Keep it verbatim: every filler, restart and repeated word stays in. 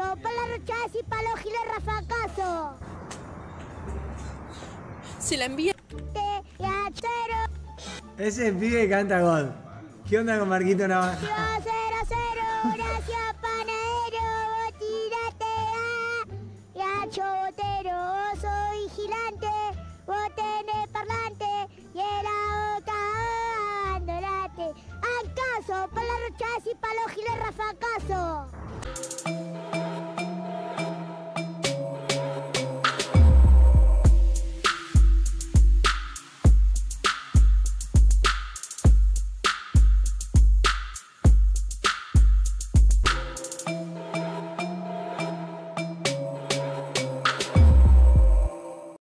Rafacaso, para la rochas y para los giles Rafacaso. Se la envía. Te, ya, cero. Ese pibe canta God. ¿Qué onda con Marquito Navaja? Yo